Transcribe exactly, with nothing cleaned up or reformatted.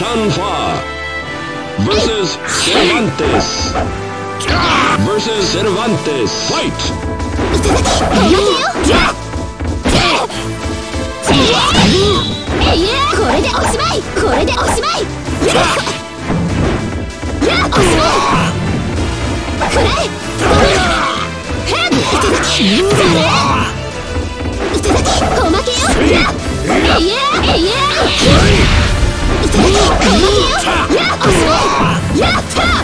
Sanfa versus Cervantes versus Cervantes. Fight! いただきおまけよ。これでおしまい。これでおしまい。おしまい。くらえ。いただきいただきおまけよ。いやいやいただきおまけよ。おしまい。やった